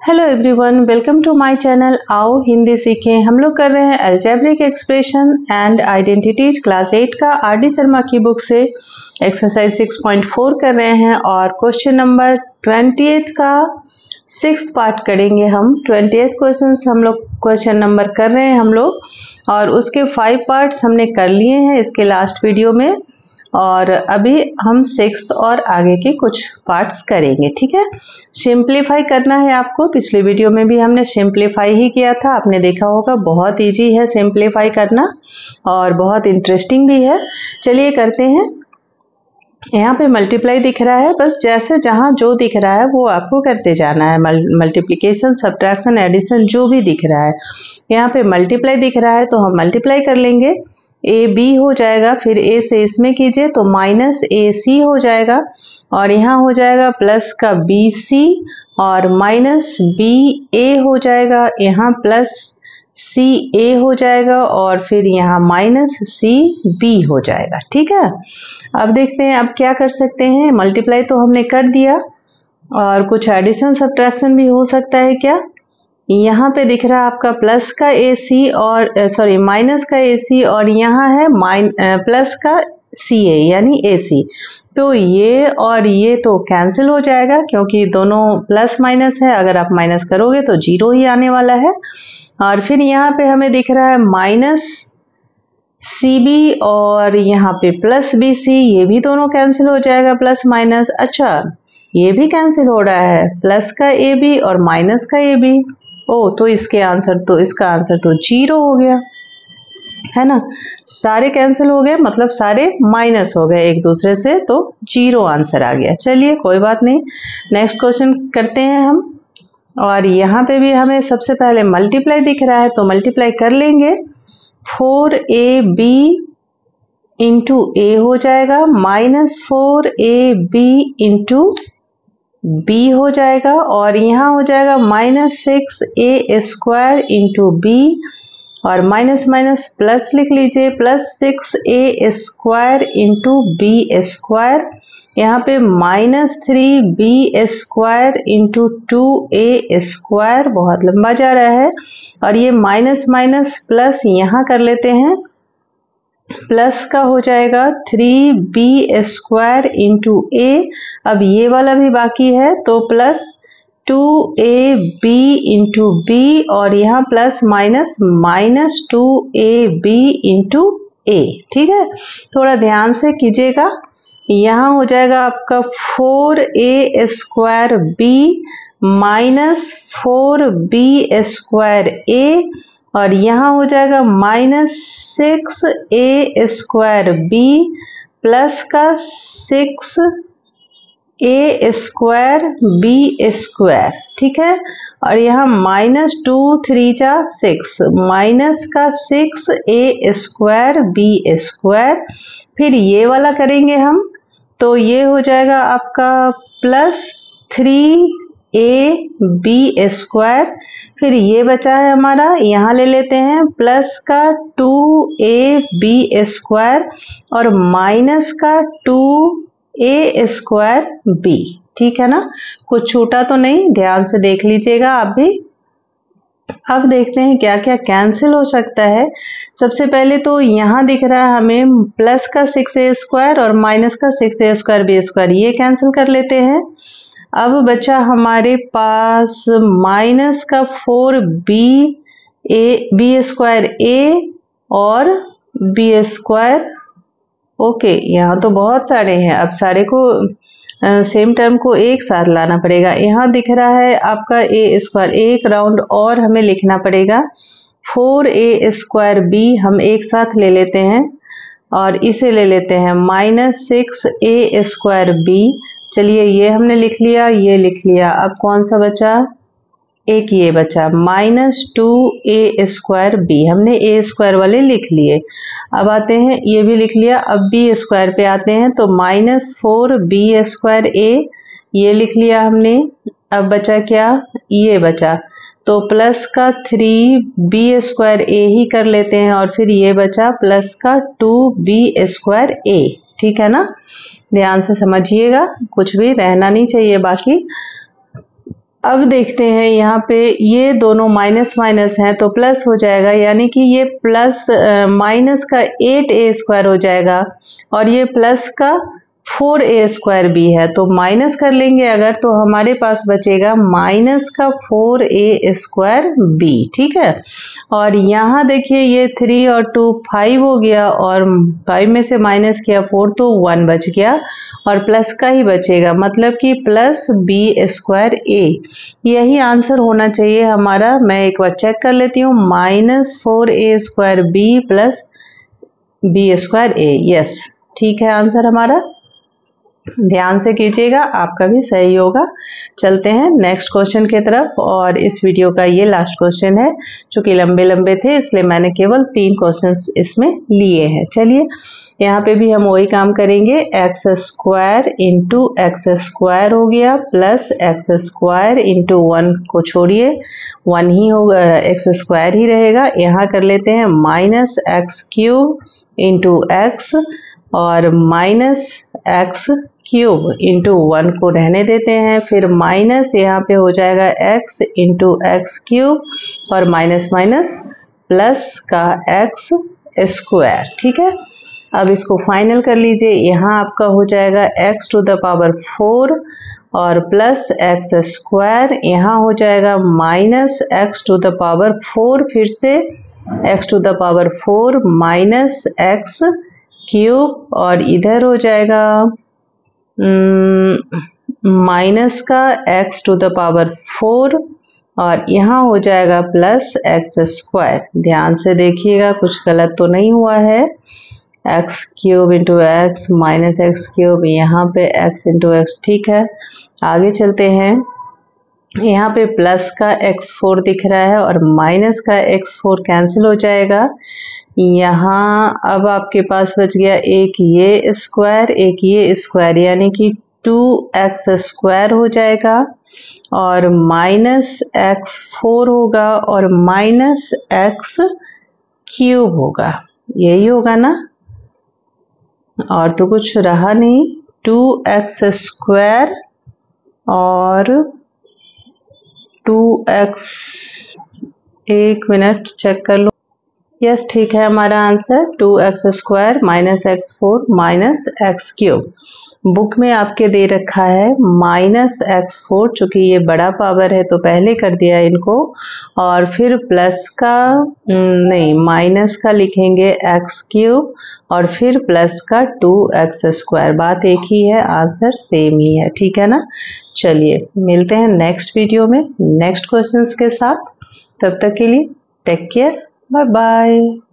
Hello everyone, welcome to my channel. आओ हिंदी सीखें। हम लोग कर रहे हैं algebraic expression and identities class 8 का आर.डी. शर्मा की बुक से एक्सरसाइज 6.4 कर रहे हैं और क्वेश्चन नंबर 28 का 6th पार्ट करेंगे हम। 28 क्वेश्चन हम लोग क्वेश्चन नंबर कर रहे हैं हम लोग, और उसके 5 पार्ट्स हमने कर लिए हैं इसके लास्ट वीडियो में, और अभी हम 6th और आगे के कुछ पार्ट्स करेंगे। ठीक है, सिंप्लीफाई करना है आपको। पिछले वीडियो में भी हमने सिंप्लीफाई ही किया था, आपने देखा होगा। बहुत इजी है सिंप्लीफाई करना और बहुत इंटरेस्टिंग भी है। चलिए करते हैं। यहाँ पे मल्टीप्लाई दिख रहा है, बस जैसे जहाँ जो दिख रहा है वो आपको करते जाना है। मल्टीप्लिकेशन, सब्ट्रैक्शन, एडिशन जो भी दिख रहा है। यहाँ पे मल्टीप्लाई दिख रहा है तो हम मल्टीप्लाई कर लेंगे। ए बी हो जाएगा, फिर ए से इसमें कीजिए तो माइनस ए सी हो जाएगा, और यहाँ हो जाएगा प्लस का बी सी और माइनस बी ए हो जाएगा, यहाँ प्लस सी ए हो जाएगा और फिर यहाँ माइनस सी बी हो जाएगा। ठीक है, अब देखते हैं अब क्या कर सकते हैं। मल्टीप्लाई तो हमने कर दिया, और कुछ एडिशन सब्ट्रैक्शन भी हो सकता है क्या। यहाँ पे दिख रहा है आपका प्लस का ए सी और सॉरी माइनस का ए सी, और यहाँ है प्लस का सी ए यानी ए सी। तो ये और ये तो कैंसिल हो जाएगा क्योंकि दोनों प्लस माइनस है। अगर आप माइनस करोगे तो जीरो ही आने वाला है। और फिर यहाँ पे हमें दिख रहा है माइनस सी बी और यहाँ पे प्लस बी सी, ये भी दोनों कैंसिल हो जाएगा, प्लस माइनस। अच्छा, ये भी कैंसिल हो रहा है, प्लस का ए बी और माइनस का ए बी। ओ, तो इसका आंसर तो जीरो हो गया, है ना। सारे कैंसिल हो गए, मतलब सारे माइनस हो गए एक दूसरे से, तो जीरो आंसर आ गया। चलिए कोई बात नहीं, नेक्स्ट क्वेश्चन करते हैं हम। और यहाँ पे भी हमें सबसे पहले मल्टीप्लाई दिख रहा है तो मल्टीप्लाई कर लेंगे। 4ab इंटू ए हो जाएगा, माइनस 4ab इंटू बी हो जाएगा, और यहाँ हो जाएगा minus 6a square into b, और माइनस माइनस प्लस लिख लीजिए, plus 6a square into b square. यहाँ पे minus 3b square into 2a square, बहुत लंबा जा रहा है। और ये माइनस माइनस प्लस यहाँ कर लेते हैं, प्लस का हो जाएगा 3b स्क्वायर इंटू ए। अब ये वाला भी बाकी है तो प्लस 2ab इंटू बी, और यहाँ plus minus minus 2ab into a. ठीक है, थोड़ा ध्यान से कीजिएगा। यहाँ हो जाएगा आपका 4a square b minus 4b square a, और यहाँ हो जाएगा minus 6a square B plus का 6a स्क्वायर बी स्क्वायर। ठीक है, और यहाँ माइनस 2 3 जा 6, माइनस का 6a स्क्वायर बी स्क्वायर। फिर ये वाला करेंगे हम तो ये हो जाएगा आपका प्लस 3ab स्क्वायर। फिर ये बचा है हमारा, यहाँ ले लेते हैं प्लस का 2ab स्क्वायर और माइनस का 2a स्क्वायर b। ठीक है ना, कुछ छूटा तो नहीं, ध्यान से देख लीजिएगा आप भी। अब देखते हैं क्या क्या कैंसिल हो सकता है। सबसे पहले तो यहाँ दिख रहा है हमें प्लस का 6a स्क्वायर और माइनस का 6a स्क्वायर बी स्क्वायर, ये कैंसिल कर लेते हैं। अब बचा हमारे पास माइनस का 4b स्क्वायर ए और बी स्क्वायर। ओके, यहाँ तो बहुत सारे हैं, अब सारे को सेम टर्म को एक साथ लाना पड़ेगा। यहाँ दिख रहा है आपका ए स्क्वायर, एक राउंड और हमें लिखना पड़ेगा। 4a स्क्वायर बी हम एक साथ ले लेते हैं, और इसे ले लेते हैं माइनस 6a स्क्वायर बी। चलिए ये हमने लिख लिया, ये लिख लिया। अब कौन सा बचा, एक ये बचा माइनस 2a स्क्वायर बी, हमने a स्क्वायर वाले लिख लिए। अब आते हैं, ये भी लिख लिया। अब b स्क्वायर पे आते हैं तो माइनस 4b स्क्वायर a, ये लिख लिया हमने। अब बचा क्या, ये बचा, तो प्लस का 3b स्क्वायर a ही कर लेते हैं, और फिर ये बचा प्लस का 2b स्क्वायर a। ठीक है ना, ध्यान से समझिएगा, कुछ भी रहना नहीं चाहिए बाकी। अब देखते हैं यहाँ पे ये दोनों माइनस माइनस हैं तो प्लस हो जाएगा, यानी कि ये प्लस माइनस का 8a² हो जाएगा और ये प्लस का 4a² भी है, तो माइनस कर लेंगे अगर तो हमारे पास बचेगा माइनस का 4a² b। ठीक है, और यहाँ देखिए ये 3 और 2 5 हो गया और 5 में से माइनस किया 4 तो 1 बच गया और प्लस का ही बचेगा, मतलब कि प्लस b²a। यही आंसर होना चाहिए हमारा। मैं एक बार चेक कर लेती हूँ, -4a² b plus b²a। Yes, ठीक है आंसर हमारा। ध्यान से कीजिएगा, आपका भी सही होगा। चलते हैं नेक्स्ट क्वेश्चन की तरफ, और इस वीडियो का ये लास्ट क्वेश्चन है। चूंकि लंबे लंबे थे इसलिए मैंने केवल 3 क्वेश्चंस इसमें लिए हैं। चलिए यहाँ पे भी हम वही काम करेंगे। x² इंटू x² हो गया प्लस x² इंटू 1 को छोड़िए 1 ही होगा, x² ही रहेगा। यहाँ कर लेते हैं -x³ इंटू x और -x³ इंटू 1 को रहने देते हैं, फिर माइनस यहाँ पे हो जाएगा x इंटू x³ और माइनस माइनस प्लस का x²। ठीक है, अब इसको फाइनल कर लीजिए। यहाँ आपका हो जाएगा x⁴ और प्लस x², यहाँ हो जाएगा -x⁴, फिर से x⁴ माइनस x³ और इधर हो जाएगा माइनस का x⁴ और यहाँ हो जाएगा प्लस x²। ध्यान से देखिएगा कुछ गलत तो नहीं हुआ है। x³ into x minus x³, यहाँ पे x इंटू x। ठीक है, आगे चलते हैं। यहाँ पे प्लस का x4 दिख रहा है और माइनस का x4 कैंसिल हो जाएगा। यहाँ अब आपके पास बच गया एक ये स्क्वायर एक ये स्क्वायर, यानी कि 2x² हो जाएगा और माइनस x4 होगा और माइनस x³ होगा। यही होगा ना, और तो कुछ रहा नहीं। 2x² और 2x, एक मिनट चेक कर लो। यस, ठीक है हमारा answer 2x² minus x4 minus x³। Book में आपके दे रखा है -x4, चूंकि ये बड़ा पावर है तो पहले कर दिया इनको, और फिर प्लस का नहीं माइनस का लिखेंगे x³ और फिर प्लस का 2x²। बात एक ही है, आंसर सेम ही है। ठीक है ना, चलिए मिलते हैं नेक्स्ट वीडियो में नेक्स्ट क्वेश्चंस के साथ। तब तक के लिए टेक केयर, बाय बाय।